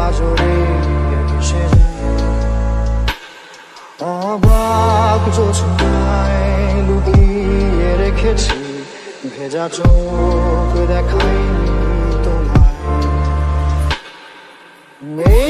জড়িয়ে ভেসে যায়। অবাক জোছনায় লুকিয়ে রেখেছি ভেজা চোখ দেখাইনি তোমায়।